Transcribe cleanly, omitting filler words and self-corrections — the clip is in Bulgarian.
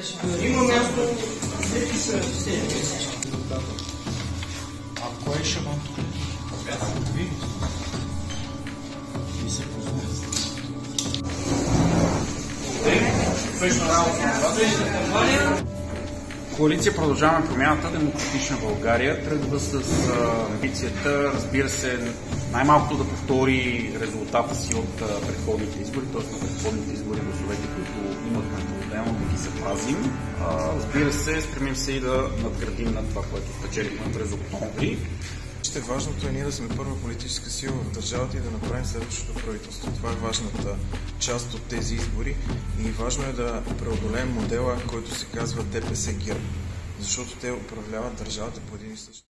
Има място, всеки са 7 месеца. А кой е шаман тук? Ви? И се познават. Коалиция Продължаваме промяната, Демократична България тръгва с амбицията, разбира се, най-малкото да повтори резултата си от предходните избори, т.е. на предходните избори гласовете, които имахме по-отделно, да ги запазим. Разбира се, стремим се и да надградим на това, което спечелихме през октомври. Важното е ние да сме първа политическа сила в държавата и да направим следващото правителство. Това е важната част от тези избори и важно е да преодолеем модела, който се казва ДПС ГЕРБ, защото те управляват държавата по един и същ